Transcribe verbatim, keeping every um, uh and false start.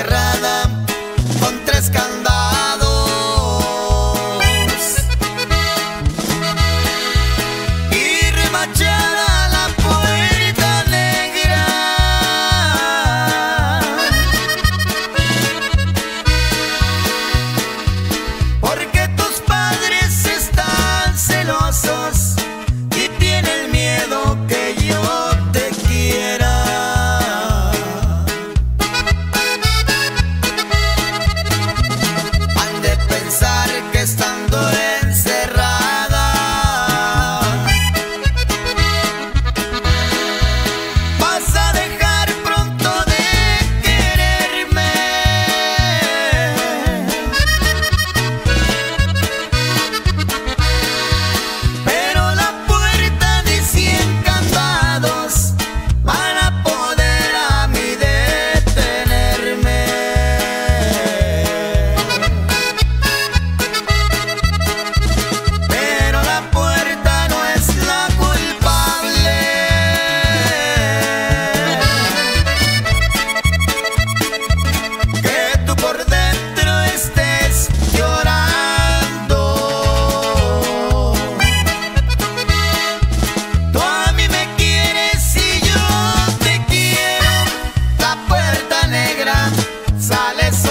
cerrada con tres candados y remachada la puerta negra, porque tus padres están celosos y tienen miedo que yo te quiera. Han de pensar que estando encerrada vas a dejar pronto de quererme, pero la puerta de cien candados van a poder a mí detenerme. Pero la puerta no es la culpable, que tú por dentro estés llorando. Tú a mí me quieres y yo te quiero. La puerta negra sale